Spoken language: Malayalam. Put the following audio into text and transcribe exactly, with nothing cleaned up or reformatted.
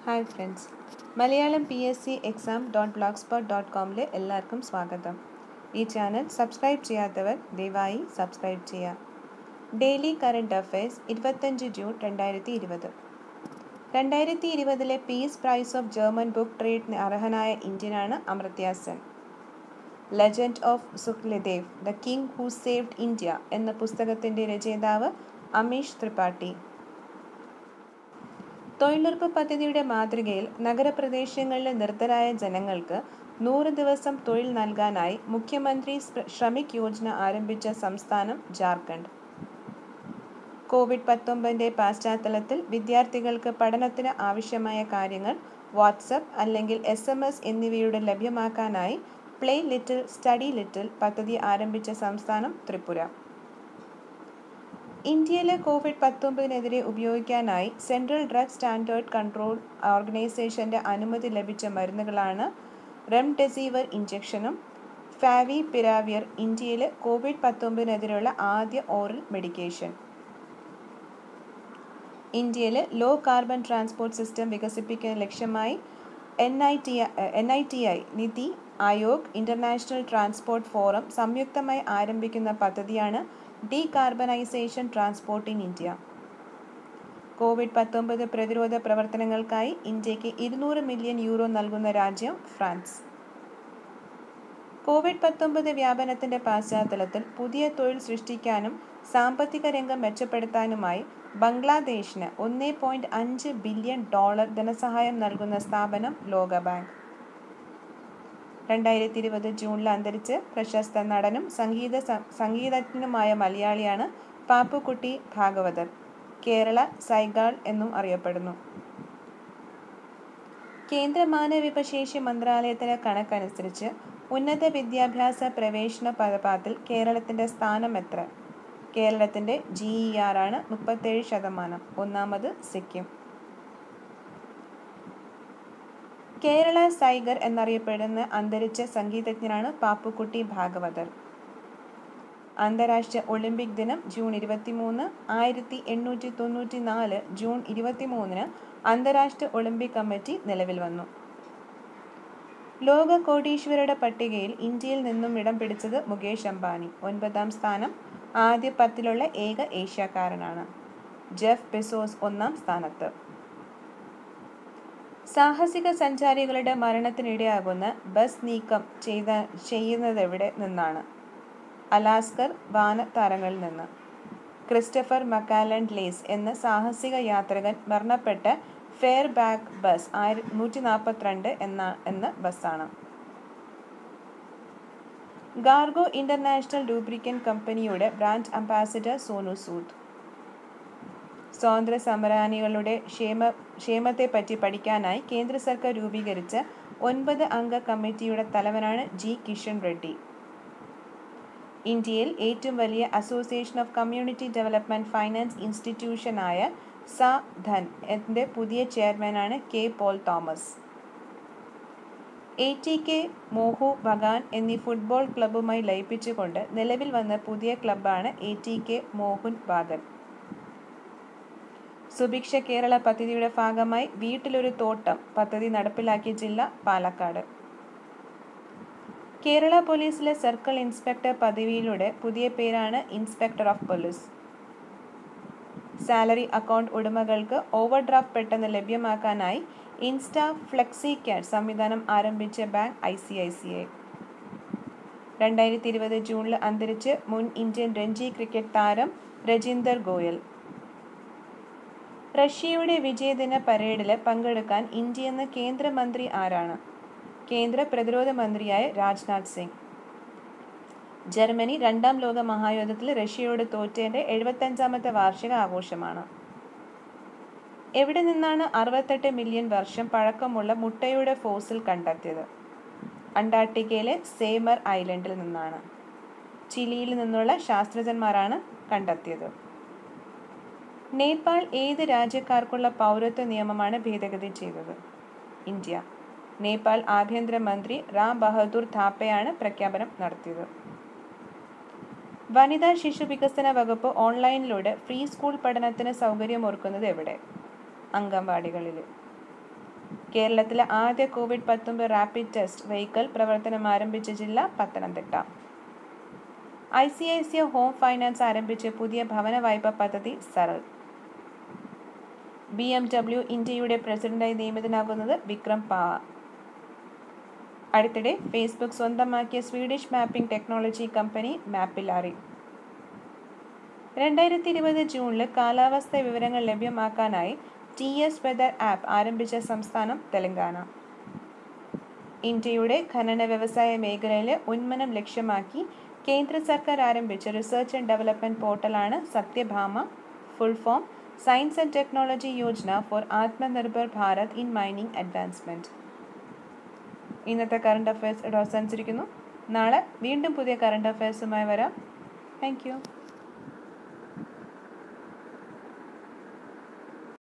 Hi friends, Malayalam P S C exam dot blog spot dot കോമിലെ എല്ലാവർക്കും സ്വാഗതം. ഈ ചാനൽ സബ്സ്ക്രൈബ് ചെയ്യാത്തവർ ദയവായി സബ്സ്ക്രൈബ് ചെയ്യുക. ഡെയിലി കറണ്ട് അഫയേഴ്സ് ഇരുപത്തഞ്ച് ജൂൺ രണ്ടായിരത്തി ഇരുപത് രണ്ടായിരത്തി ഇരുപതിലെ peace prize of German book ട്രേഡിന് അർഹനായ ഇന്ത്യനാണ് Amartya Sen. Legend of Suheldev, the king who saved India എന്ന പുസ്തകത്തിൻ്റെ രചയിതാവ് അമീഷ് ത്രിപാഠി. തൊഴിലുറപ്പ് പദ്ധതിയുടെ മാതൃകയിൽ നഗരപ്രദേശങ്ങളിലെ നിർധരായ ജനങ്ങൾക്ക് നൂറ് ദിവസം തൊഴിൽ നൽകാനായി മുഖ്യമന്ത്രി ശ്രമിക് യോജന ആരംഭിച്ച സംസ്ഥാനം ജാർഖണ്ഡ്. കോവിഡ് പത്തൊമ്പതിൻ്റെ പശ്ചാത്തലത്തിൽ വിദ്യാർത്ഥികൾക്ക് പഠനത്തിന് ആവശ്യമായ കാര്യങ്ങൾ വാട്സപ്പ് അല്ലെങ്കിൽ എസ് എം എസ് എന്നിവയുടെ ലഭ്യമാക്കാനായി പ്ലേ ലിറ്റിൽ സ്റ്റഡി ലിറ്റിൽ പദ്ധതി ആരംഭിച്ച സംസ്ഥാനം ത്രിപുര. ഇന്ത്യയിലെ കോവിഡ് പത്തൊമ്പതിനെതിരെ ഉപയോഗിക്കാനായി സെൻട്രൽ ഡ്രഗ് സ്റ്റാൻഡേർഡ് കൺട്രോൾ ഓർഗനൈസേഷൻ്റെ അനുമതി ലഭിച്ച മരുന്നുകളാണ് റെംഡെസിവിർ ഇഞ്ചക്ഷനും ഫാവിപിറാവിർ. ഇന്ത്യയിലെ കോവിഡ് പത്തൊമ്പതിനെതിരെയുള്ള ആദ്യ ഓറൽ മെഡിക്കേഷൻ. ഇന്ത്യയിലെ ലോ കാർബൺ ട്രാൻസ്പോർട്ട് സിസ്റ്റം വികസിപ്പിക്കുന്ന ലക്ഷ്യമായി N I T N I T I NITI Aayog international transport forum സംയുക്തമായി ആരംഭിക്കുന്ന പദ്ധതിയാണ് decarbonisation transport in India. Covid പത്തൊമ്പത് പ്രതിരോധ പ്രവർത്തനങ്ങൾക്കായി ഇന്ത്യക്ക് ഇരുന്നൂറ് മില്യൺ യൂറോ നൽകുന്ന രാജ്യം ഫ്രാൻസ്. കോവിഡ് പത്തൊമ്പത് വ്യാപനത്തിന്റെ പശ്ചാത്തലത്തിൽ പുതിയ തൊഴിൽ സൃഷ്ടിക്കാനും സാമ്പത്തിക രംഗം മെച്ചപ്പെടുത്താനുമായി ബംഗ്ലാദേശിന് ഒന്നേ പോയിന്റ് അഞ്ച് ബില്യൺ ഡോളർ ധനസഹായം നൽകുന്ന സ്ഥാപനം ലോകബാങ്ക്. രണ്ടായിരത്തി ഇരുപത് ജൂണിൽ അന്തരിച്ച് പ്രശസ്ത നടനും സംഗീത സംഗീതജ്ഞനുമായ മലയാളിയാണ് പാപ്പുക്കുട്ടി ഭാഗവതർ. കേരള സൈഗാൾ എന്നും അറിയപ്പെടുന്നു. കേന്ദ്ര മാനവവിഭവശേഷി മന്ത്രാലയത്തിൻ്റെ കണക്കനുസരിച്ച് ഉന്നത വിദ്യാഭ്യാസ പ്രവേശന പദപാത്തിൽ കേരളത്തിൻ്റെ സ്ഥാനം എത്ര? കേരളത്തിൻ്റെ ജി ഇ ആർ ആണ് മുപ്പത്തേഴ് ശതമാനം. ഒന്നാമത് സിക്കിം. കേരള സൈഗർ എന്നറിയപ്പെടുന്ന അന്തരിച്ച സംഗീതജ്ഞനാണ് പാപ്പുക്കുട്ടി ഭാഗവതർ. അന്താരാഷ്ട്ര ഒളിമ്പിക് ദിനം ജൂൺ ഇരുപത്തിമൂന്ന്. ആയിരത്തി എണ്ണൂറ്റി തൊണ്ണൂറ്റി നാല് ജൂൺ ഇരുപത്തിമൂന്നിന് അന്താരാഷ്ട്ര ഒളിമ്പിക് കമ്മിറ്റി നിലവിൽ വന്നു. ലോക കോടീശ്വരരുടെ പട്ടികയിൽ ഇന്ത്യയിൽ നിന്നും ഇടം പിടിച്ചത് മുകേഷ് അംബാനി. ഒൻപതാം സ്ഥാനം. ആദ്യ പത്തിലുള്ള ഏക ഏഷ്യക്കാരനാണ്. ജെഫ് ബെസോസ് ഒന്നാം സ്ഥാനത്ത്. സാഹസിക സഞ്ചാരികളുടെ മരണത്തിനിടയാകുന്ന ബസ് നീക്കം ചെയ്ത ചെയ്യുന്നതെവിടെ നിന്നാണ്? അലാസ്കർ വാനത്താരങ്ങളിൽ നിന്ന്. ക്രിസ്റ്റഫർ മക്കാലൻഡ് ലേസ് എന്ന സാഹസിക യാത്രികൻ മരണപ്പെട്ട ഫെയർ ബാക്ക് ബസ് ആയിര നൂറ്റി നാൽപ്പത്തിരണ്ട് എന്ന എന്ന ബസ്സാണ്. ഗാർഗോ ഇന്റർനാഷണൽ ലൂബ്രിക്കന്റ് കമ്പനിയുടെ ബ്രാൻഡ് അംബാസിഡർ സോനു സൂദ്. സ്വാതന്ത്ര്യ സമരാനികളുടെ ക്ഷേമ ക്ഷേമത്തെപ്പറ്റി പഠിക്കാനായി കേന്ദ്ര സർക്കാർ രൂപീകരിച്ച ഒൻപത് അംഗ കമ്മിറ്റിയുടെ തലവനാണ് ജി കിഷൻ റെഡ്ഡി. ഇന്ത്യയിൽ ഏറ്റവും വലിയ association of community development finance ഇൻസ്റ്റിറ്റ്യൂഷനായ സ ധൻ എൻ്റെ പുതിയ ചെയർമാനാണ് K Paul Thomas. A T K Mohun Bagan എന്നീ ഫുട്ബോൾ ക്ലബ്ബുമായി ലയിപ്പിച്ചുകൊണ്ട് നിലവിൽ വന്ന പുതിയ ക്ലബ്ബാണ് A T K Mohun Bagan. Subhiksha Kerala പദ്ധതിയുടെ ഭാഗമായി വീട്ടിലൊരു തോട്ടം പദ്ധതി നടപ്പിലാക്കിയ ജില്ല പാലക്കാട്. കേരള പോലീസിലെ സർക്കിൾ ഇൻസ്പെക്ടർ പദവിയിലൂടെ പുതിയ പേരാണ് inspector of police. Salary account ഉടമകൾക്ക് ഓവർഡ്രാഫ്റ്റ് പെട്ടെന്ന് ലഭ്യമാക്കാനായി ഇൻസ്റ്റാ ഫ്ലെക്സി ക്യാഷ് സംവിധാനം ആരംഭിച്ച bank I C I C I. രണ്ടായിരത്തി ഇരുപത് ജൂണിൽ അന്തരിച്ച് മുൻ ഇന്ത്യൻ രഞ്ജി ക്രിക്കറ്റ് താരം രജിന്ദർ ഗോയൽ. റഷ്യയുടെ വിജയദിന പരേഡിൽ പങ്കെടുക്കാൻ ഇന്ത്യയെന്ന് കേന്ദ്രമന്ത്രി ആരാണ്? കേന്ദ്ര പ്രതിരോധ മന്ത്രിയായ രാജ്നാഥ് സിംഗ്. ജർമ്മനി രണ്ടാം ലോക മഹായുദ്ധത്തിൽ റഷ്യയോട് തോറ്റതിൻ്റെ എഴുപത്തഞ്ചാമത്തെ വാർഷിക ആഘോഷമാണ്. എവിടെ നിന്നാണ് അറുപത്തെട്ട് മില്യൺ വർഷം പഴക്കമുള്ള മുട്ടയുടെ ഫോസിൽ കണ്ടെത്തിയത്? അന്റാർട്ടിക്കയിലെ സേമർ ഐലൻഡിൽ നിന്നാണ്. ചിലിയിൽ നിന്നുള്ള ശാസ്ത്രജ്ഞന്മാരാണ് കണ്ടെത്തിയത്. നേപ്പാൾ ഏത് രാജ്യക്കാർക്കുള്ള പൗരത്വ നിയമമാണ് ഭേദഗതി ചെയ്തത്? ഇന്ത്യ. നേപ്പാൾ ആഭ്യന്തരമന്ത്രി റാം ബഹദൂർ താപ്പയാണ് പ്രഖ്യാപനം നടത്തിയത്. വനിതാ ശിശു വികസന വകുപ്പ് ഓൺലൈനിലൂടെ ഫ്രീ സ്കൂൾ പഠനത്തിന് സൗകര്യമൊരുക്കുന്നത് എവിടെ? അംഗൻവാടികളിൽ. കേരളത്തിലെ ആദ്യ കോവിഡ് പത്തൊമ്പത് റാപ്പിഡ് ടെസ്റ്റ് വെഹിക്കിൾ പ്രവർത്തനം ആരംഭിച്ച ജില്ല Pathanamthitta. I C I C I home finance ആരംഭിച്ച പുതിയ ഭവന വായ്പാ പദ്ധതി സരൾ. ബി എം ഡബ്ല്യു ഇന്ത്യയുടെ പ്രസിഡന്റായി നിയമിതനാകുന്നത് വിക്രം പാ. അടുത്തിടെ ഫേസ്ബുക്ക് സ്വന്തമാക്കിയ സ്വീഡിഷ് മാപ്പിംഗ് ടെക്നോളജി കമ്പനി മാപ്പിലാറി. രണ്ടായിരത്തി ഇരുപത് ജൂണിൽ കാലാവസ്ഥ വിവരങ്ങൾ ലഭ്യമാക്കാനായി ടി എസ് വെതർ ആപ്പ് ആരംഭിച്ച സംസ്ഥാനം തെലങ്കാന. ഇന്ത്യയുടെ ഖനന വ്യവസായ മേഖലയിലെ ഉന്മനം ലക്ഷ്യമാക്കി കേന്ദ്ര സർക്കാർ ആരംഭിച്ച റിസർച്ച് ആൻഡ് ഡെവലപ്മെന്റ് പോർട്ടലാണ് Satyabhama. Full form science and technology Yojana for Atmanirbhar Bharat in mining advancement. ഇന്നത്തെ കറണ്ട് അഫയേഴ്സ് ഇവിടെ അവസാനിച്ചിരിക്കുന്നു. നാളെ വീണ്ടും പുതിയ കറണ്ട് അഫയേഴ്സുമായി വരാം. Thank U.